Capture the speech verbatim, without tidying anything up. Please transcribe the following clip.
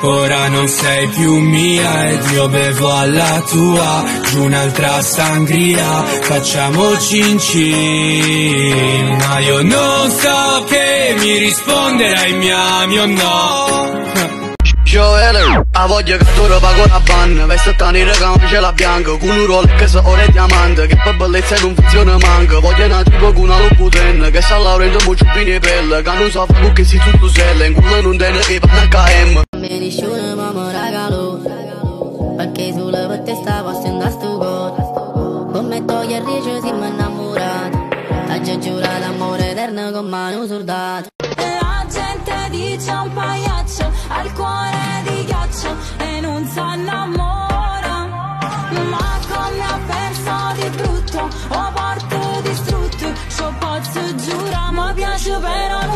ora non sei più mia ed io bevo alla tua, giù un'altra sangria, facciamo cin cin. Ma io non so che mi risponderai, mi ami o no. Gioele, a voglia che tu pago la banna, veste nera che c'è la bianca, con un Rolex ora è diamante, che per bellezza non funziona manca. Voglio una tipo con una loputenne, che sta laurendo molto bene e pelle, che non sa fare che si tutto selle, in culo non tiene che va a H M. Me nessuno ma mi regalò, perché sulla per te stavo stendo sto cor. Come toglie il rischio si mi innamorato, t'ha giurato amore eterno con mano soldato. La gente dice un pagliaccio, al cuore di ghiaccio e non si innamora. Ma come ha perso di brutto, o porto distrutto, ci posso giurare, mi piace però